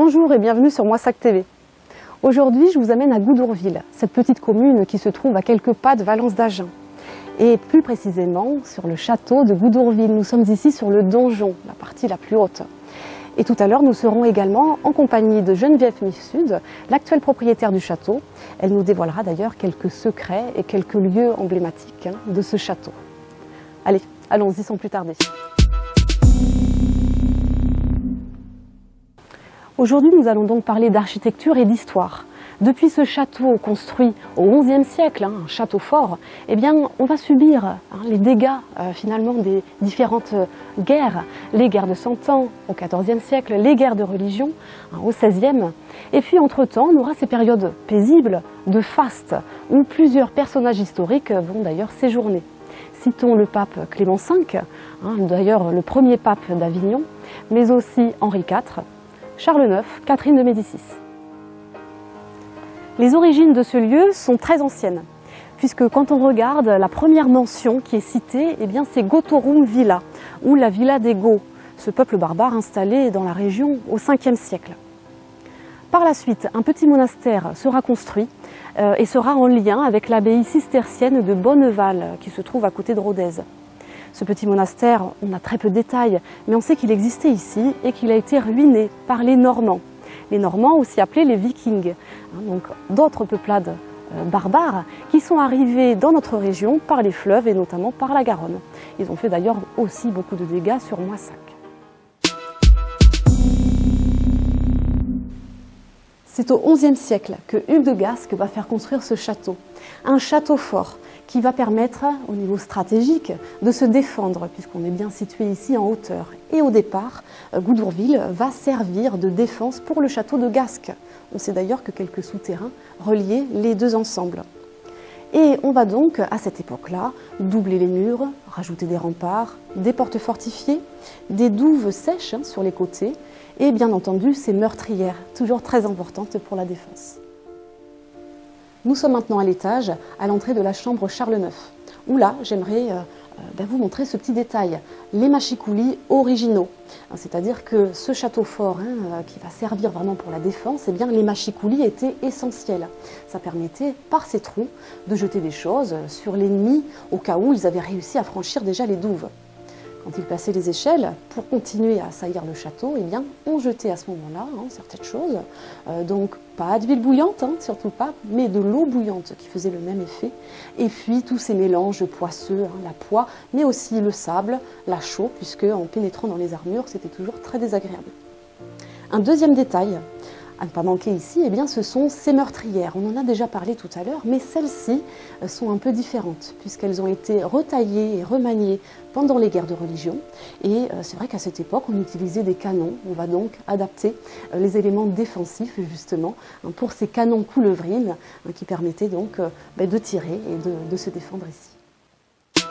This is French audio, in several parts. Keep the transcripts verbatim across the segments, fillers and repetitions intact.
Bonjour et bienvenue sur Moissac T V. Aujourd'hui, je vous amène à Goudourville, cette petite commune qui se trouve à quelques pas de Valence d'Agen. Et plus précisément, sur le château de Goudourville. Nous sommes ici sur le donjon, la partie la plus haute. Et tout à l'heure, nous serons également en compagnie de Geneviève Mifsud, l'actuelle propriétaire du château. Elle nous dévoilera d'ailleurs quelques secrets et quelques lieux emblématiques hein, de ce château. Allez, allons-y sans plus tarder. Aujourd'hui, nous allons donc parler d'architecture et d'histoire. Depuis ce château construit au onzième siècle, hein, un château fort, eh bien, on va subir hein, les dégâts euh, finalement des différentes euh, guerres. Les guerres de Cent Ans au quatorzième siècle, les guerres de religion hein, au seizième. Et puis, entre-temps, on aura ces périodes paisibles de faste où plusieurs personnages historiques vont d'ailleurs séjourner. Citons le pape Clément cinq, hein, d'ailleurs le premier pape d'Avignon, mais aussi Henri quatre, Charles neuf, Catherine de Médicis. Les origines de ce lieu sont très anciennes, puisque quand on regarde la première mention qui est citée, eh bien c'est Gothorum Villa, ou la Villa des Goths, ce peuple barbare installé dans la région au cinquième siècle. Par la suite, un petit monastère sera construit euh, et sera en lien avec l'abbaye cistercienne de Bonneval, qui se trouve à côté de Rodez. Ce petit monastère, on a très peu de détails, mais on sait qu'il existait ici et qu'il a été ruiné par les Normands. Les Normands, aussi appelés les Vikings, hein, donc d'autres peuplades euh, barbares qui sont arrivés dans notre région par les fleuves et notamment par la Garonne. Ils ont fait d'ailleurs aussi beaucoup de dégâts sur Moissac. C'est au onzième siècle que Hugues de Gasques va faire construire ce château, un château fort qui va permettre, au niveau stratégique, de se défendre, puisqu'on est bien situé ici en hauteur. Et au départ, Goudourville va servir de défense pour le château de Gasques. On sait d'ailleurs que quelques souterrains reliaient les deux ensembles. Et on va donc, à cette époque-là, doubler les murs, rajouter des remparts, des portes fortifiées, des douves sèches hein, sur les côtés, et bien entendu ces meurtrières, toujours très importantes pour la défense. Nous sommes maintenant à l'étage, à l'entrée de la chambre Charles neuf, où là, j'aimerais euh, ben vous montrer ce petit détail, les mâchicoulis originaux. C'est-à-dire que ce château fort, hein, qui va servir vraiment pour la défense, eh bien, les mâchicoulis étaient essentiels. Ça permettait, par ces trous, de jeter des choses sur l'ennemi, au cas où ils avaient réussi à franchir déjà les douves. Quand ils passaient les échelles, pour continuer à assaillir le château, eh bien, on jetait à ce moment-là hein, certaines choses. Euh, donc, pas d'huile bouillante, hein, surtout pas, mais de l'eau bouillante qui faisait le même effet. Et puis, tous ces mélanges poisseux, hein, la poix, mais aussi le sable, la chaux, puisque en pénétrant dans les armures, c'était toujours très désagréable. Un deuxième détail à ne pas manquer ici, eh bien, ce sont ces meurtrières. On en a déjà parlé tout à l'heure, mais celles-ci sont un peu différentes, puisqu'elles ont été retaillées et remaniées pendant les guerres de religion. Et c'est vrai qu'à cette époque, on utilisait des canons. On va donc adapter les éléments défensifs, justement, pour ces canons coulevrines, qui permettaient donc de tirer et de, de se défendre ici.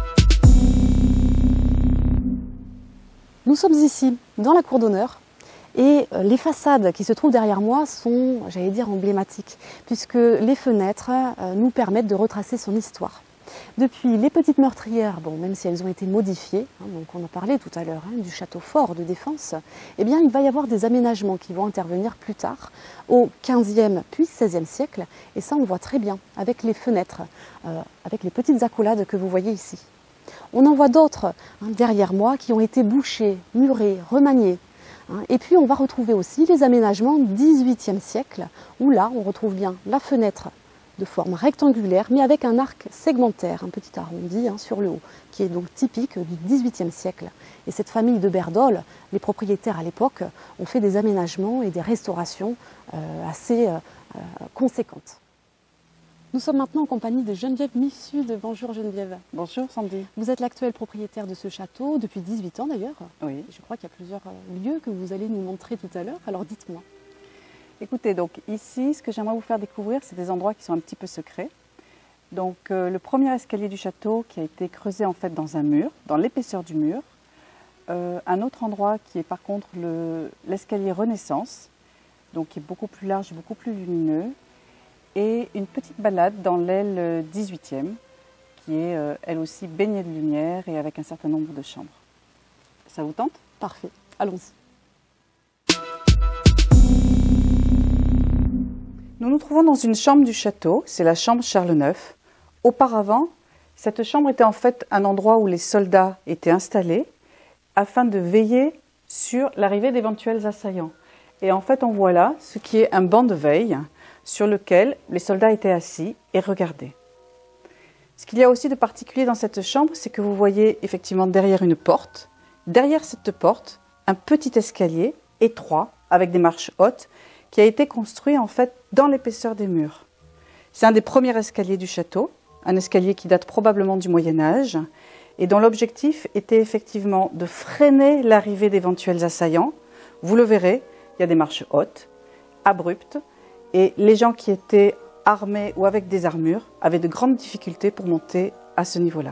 Nous sommes ici, dans la cour d'honneur. Et les façades qui se trouvent derrière moi sont, j'allais dire, emblématiques, puisque les fenêtres nous permettent de retracer son histoire. Depuis les petites meurtrières, bon, même si elles ont été modifiées, hein, donc on en parlait tout à l'heure, hein, du château fort de défense, eh bien, il va y avoir des aménagements qui vont intervenir plus tard, au quinzième puis seizième siècle, et ça on le voit très bien avec les fenêtres, euh, avec les petites accolades que vous voyez ici. On en voit d'autres hein, derrière moi qui ont été bouchées, murées, remaniées. Et puis on va retrouver aussi les aménagements dix-huitième siècle, où là on retrouve bien la fenêtre de forme rectangulaire, mais avec un arc segmentaire, un petit arrondi hein, sur le haut, qui est donc typique du dix-huitième siècle. Et cette famille de Berdolle, les propriétaires à l'époque, ont fait des aménagements et des restaurations euh, assez euh, conséquentes. Nous sommes maintenant en compagnie de Geneviève Mifsud. Bonjour Geneviève. Bonjour Sandy. Vous êtes l'actuelle propriétaire de ce château depuis dix-huit ans d'ailleurs. Oui. Je crois qu'il y a plusieurs lieux que vous allez nous montrer tout à l'heure, alors dites-moi. Écoutez, donc ici, ce que j'aimerais vous faire découvrir, c'est des endroits qui sont un petit peu secrets. Donc euh, le premier escalier du château qui a été creusé en fait dans un mur, dans l'épaisseur du mur. Euh, un autre endroit qui est par contre l'escalier Renaissance, donc qui est beaucoup plus large, beaucoup plus lumineux. Et une petite balade dans l'aile dix-huitième, qui est euh, elle aussi baignée de lumière et avec un certain nombre de chambres. Ça vous tente? Parfait, allons-y. Nous nous trouvons dans une chambre du château, c'est la chambre Charles neuf. Auparavant, cette chambre était en fait un endroit où les soldats étaient installés afin de veiller sur l'arrivée d'éventuels assaillants. Et en fait, on voit là ce qui est un banc de veille sur lequel les soldats étaient assis et regardaient. Ce qu'il y a aussi de particulier dans cette chambre, c'est que vous voyez effectivement derrière une porte, derrière cette porte, un petit escalier étroit avec des marches hautes qui a été construit en fait dans l'épaisseur des murs. C'est un des premiers escaliers du château, un escalier qui date probablement du Moyen-Âge et dont l'objectif était effectivement de freiner l'arrivée d'éventuels assaillants. Vous le verrez, il y a des marches hautes, abruptes, et les gens qui étaient armés ou avec des armures avaient de grandes difficultés pour monter à ce niveau-là.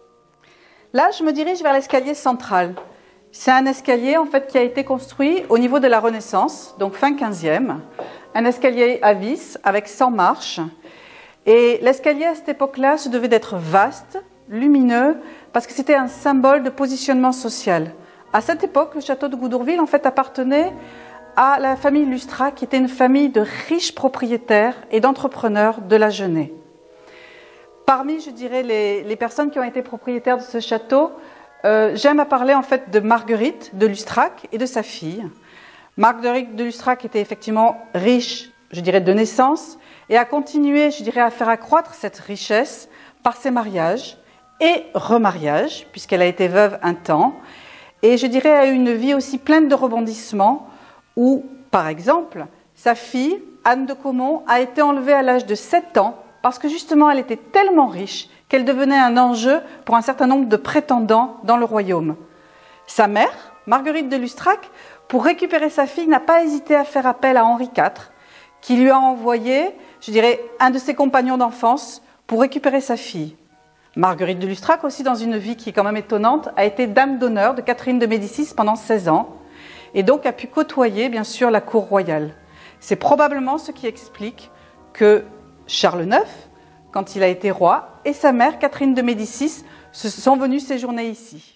Là, je me dirige vers l'escalier central. C'est un escalier en fait qui a été construit au niveau de la Renaissance, donc fin quinzième, un escalier à vis avec cent marches. Et l'escalier à cette époque-là se devait d'être vaste, lumineux, parce que c'était un symbole de positionnement social. À cette époque, le château de Goudourville en fait appartenait à la famille Lustrat, qui était une famille de riches propriétaires et d'entrepreneurs de la Genée. Parmi, je dirais, les, les personnes qui ont été propriétaires de ce château, euh, j'aime à parler en fait de Marguerite de Lustrac et de sa fille. Marguerite de Lustrac était effectivement riche, je dirais, de naissance, et a continué, je dirais, à faire accroître cette richesse par ses mariages et remariages, puisqu'elle a été veuve un temps, et je dirais a eu une vie aussi pleine de rebondissements, où, par exemple, sa fille, Anne de Caumont, a été enlevée à l'âge de sept ans, parce que justement elle était tellement riche qu'elle devenait un enjeu pour un certain nombre de prétendants dans le royaume. Sa mère, Marguerite de Lustrac, pour récupérer sa fille, n'a pas hésité à faire appel à Henri quatre, qui lui a envoyé, je dirais, un de ses compagnons d'enfance pour récupérer sa fille. Marguerite de Lustrac, aussi dans une vie qui est quand même étonnante, a été dame d'honneur de Catherine de Médicis pendant seize ans, et donc a pu côtoyer, bien sûr, la cour royale. C'est probablement ce qui explique que Charles neuf, quand il a été roi, et sa mère, Catherine de Médicis, se sont venus séjourner ici.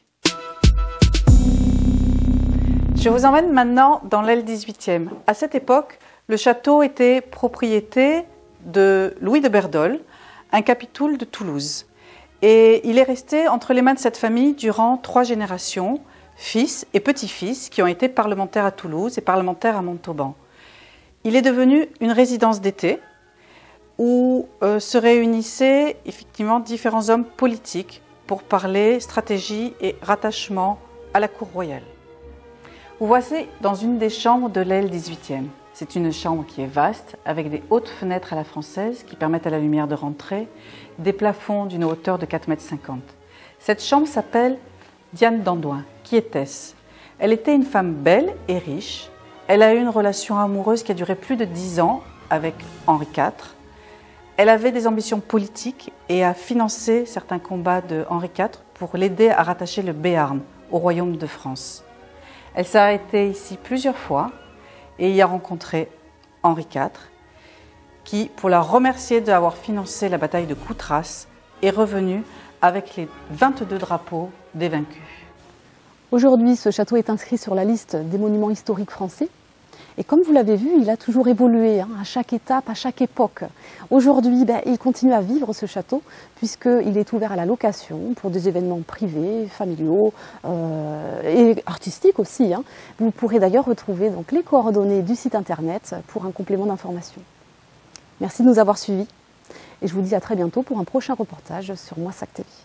Je vous emmène maintenant dans l'aile dix-huitième. À cette époque, le château était propriété de Louis de Berdol, un capitoul de Toulouse. Et il est resté entre les mains de cette famille durant trois générations, fils et petits-fils, qui ont été parlementaires à Toulouse et parlementaires à Montauban. Il est devenu une résidence d'été où euh, se réunissaient effectivement différents hommes politiques pour parler stratégie et rattachement à la cour royale. Vous voici dans une des chambres de l'aile dix-huitième. C'est une chambre qui est vaste, avec des hautes fenêtres à la française qui permettent à la lumière de rentrer, des plafonds d'une hauteur de quatre mètres cinquante. Cette chambre s'appelle Diane d'Andoin. Qui était-ce? Elle était une femme belle et riche. Elle a eu une relation amoureuse qui a duré plus de dix ans avec Henri quatre. Elle avait des ambitions politiques et a financé certains combats de Henri quatre pour l'aider à rattacher le Béarn au royaume de France. Elle s'est arrêtée ici plusieurs fois et y a rencontré Henri quatre qui, pour la remercier d'avoir financé la bataille de Coutras, est revenu avec les vingt-deux drapeaux des vaincus. Aujourd'hui, ce château est inscrit sur la liste des monuments historiques français. Et comme vous l'avez vu, il a toujours évolué hein, à chaque étape, à chaque époque. Aujourd'hui, ben, il continue à vivre ce château puisqu'il est ouvert à la location pour des événements privés, familiaux euh, et artistiques aussi. Hein. Vous pourrez d'ailleurs retrouver donc, les coordonnées du site internet pour un complément d'information. Merci de nous avoir suivis et je vous dis à très bientôt pour un prochain reportage sur Moissac T V.